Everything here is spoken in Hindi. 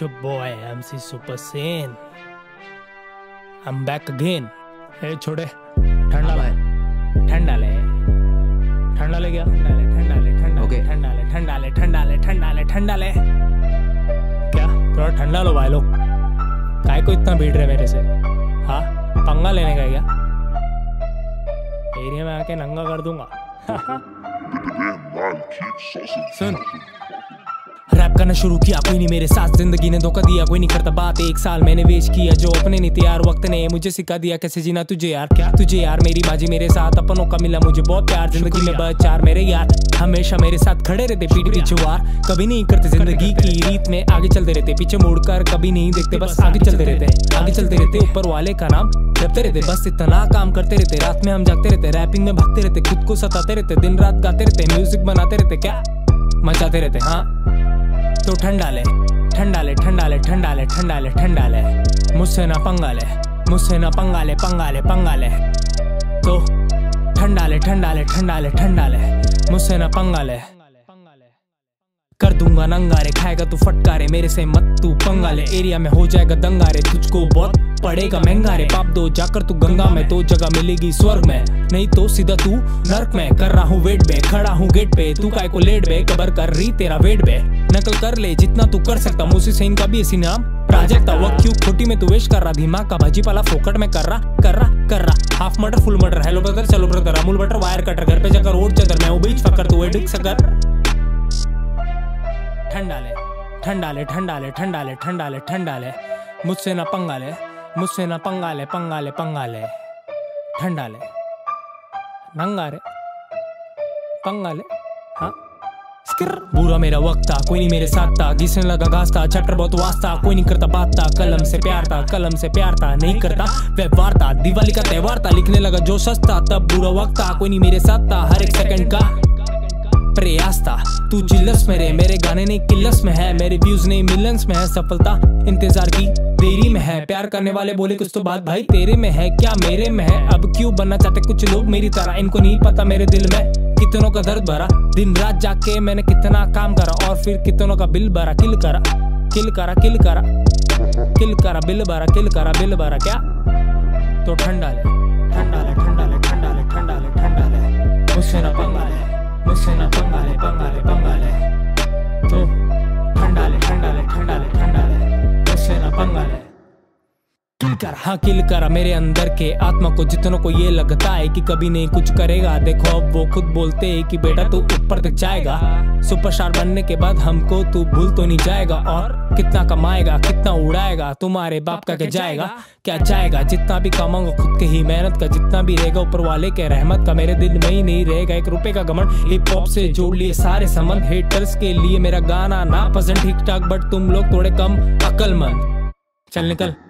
your boy MC Super Saiyan. I'm back again. Hey छोड़े ठंडा ले ठंडा ले ठंडा ले क्या ठंडा ले ठंडा ले ठंडा ले ठंडा ले ठंडा ले ठंडा ले ठंडा ले क्या थोड़ा ठंडा लो भाई लोग. काय को इतना भीड़ रहे मेरे से? हाँ पंगा लेने का क्या? एरिया में आके नंगा कर दूंगा. सुन रैप करना शुरू किया कोई नहीं मेरे साथ, जिंदगी ने धोखा दिया कोई नहीं करता बात. 1 साल मैंने वेस्ट किया जो अपने नहीं तैयार, वक्त ने मुझे सिखा दिया कैसे जीना तुझे यार. क्या तुझे यार मेरी बाजी मेरे साथ, अपनों का मिला मुझे बहुत प्यार. जिंदगी में बस 4 मेरे यार हमेशा मेरे साथ खड़े रहते पीठ पीछे वार. कभी नहीं करते जिंदगी की रीत में आगे चलते रहते, पीछे मुड़कर कभी नहीं देखते, बस आगे चलते रहते आगे चलते रहते. ऊपर वाले का नाम जपते रहते, बस इतना काम करते रहते. रात में हम जागते रहते, रैपिंग में भागते रहते, खुद को सताते रहते, दिन रात गाते रहते, म्यूजिक बनाते रहते, क्या मचाते रहते. हाँ तो ठंडा ले ठंडा ले ठंडा ले ठंडा ले ठंडा ले ठंडा ले, मुझसे ना पंगा ले मुझसे ना पंगा ले पंगा ले पंगा ले. तो ठंडा ले ठंडा ले ठंडा ले ठंडा ले, मुझसे ना पंगा ले. कर दूंगा नंगारे खाएगा तू फटकारे, मेरे से मत तू पंगा ले. एरिया में हो जाएगा दंगारे, तुझको बहुत पड़ेगा महंगा रे. पाप दो जाकर तू गंगा में तो जगह मिलेगी स्वर्ग में, नहीं तो सीधा तू नर्क में. कर रहा हूँ वेट बे खड़ा हूँ गेट पे, तू काय को लेट बे कबर कर रही तेरा वेट बे. नकल कर ले जितना तू कर सकता, मुझसे सही का भी इसी नाम प्राजक्त. वक्त क्यों खोटी में तू वेस्ट कर रहा, दिमाग का भाजी पाला फोकट में कर रहा. हाफ मटर फुल मटर, हेलो ब्रदर चलो brother, Amul butter wire cutter, घर पे जाकर ओट चदर, मैं वो बीच फकर तू एडिक सकर. ठंडा ले ठंडा ले ठंडा ले ठंडा ले ठंडा ले ठंडा ले, मुझसे ना पंगा ले मुझसे ना पंगा ले पंगा ले पंगा ले. ठंडा ले नंगा रे पंगा ले. हाँ बुरा मेरा वक्त था कोई नहीं मेरे साथ था, घिसने लगा घास था, चैप्टर बहुत वास्ट था, कोई नहीं करता बात था. कलम से प्यार था कलम से प्यार था, नहीं करता व्यवहार था. दिवाली का त्योहार था, लिखने लगा जो सस्ता, तब बुरा वक्त था कोई नहीं मेरे साथ था. हर एक सेकंड का प्रयास था, तू जिल्लस में रहे, मेरे गाने नहीं किल्लस में है, मेरे व्यूज नहीं मिलियंस में है. सफलता इंतजार की देरी में है, प्यार करने वाले बोले कुछ तो बात भाई तेरे में है क्या मेरे में है. अब क्यों बनना चाहते कुछ लोग मेरी तरह, इनको नहीं पता मेरे दिल में कितनों का दर्द भरा. दिन रात जाके मैंने कितना काम करा, और फिर कितनों का बिल भरा. किल करा किल करा किल करा किल करा बिल भरा, किल करा बिल भरा. क्या तो ठंडा ले ठंडा ले ठंडा ले ठंडा ले ठंडा ले ठंडा ले, मुझसे ना पंगा ले मुझसे ना पंगा ले पंगा ले पंगा ले. तो ठंडा ले ठंडा ले ठंडा ले ठंडा ले, मुझसे ना पंगा ले. किल कर हाँ किल करा मेरे अंदर के आत्मा को, जितनों को ये लगता है कि कभी नहीं कुछ करेगा. देखो अब वो खुद बोलते हैं कि बेटा तू ऊपर तक जाएगा. सुपरस्टार बनने के बाद हमको तू भूल तो नहीं जाएगा, और कितना कमाएगा कितना उड़ाएगा, तुम्हारे बाप का क्या जाएगा क्या जाएगा. जितना भी कमाऊंगा खुद के ही मेहनत का, जितना भी रहेगा ऊपर वाले के रहमत का. मेरे दिल में ही नहीं रहेगा 1 रुपए का घमंड, हिप हॉप से जोड़ लिए सारे संबंध. हेटर्स के लिए मेरा गाना ना पसंद ठीक ठाक, बट तुम लोग थोड़े कम अक्लमंद. चल निकल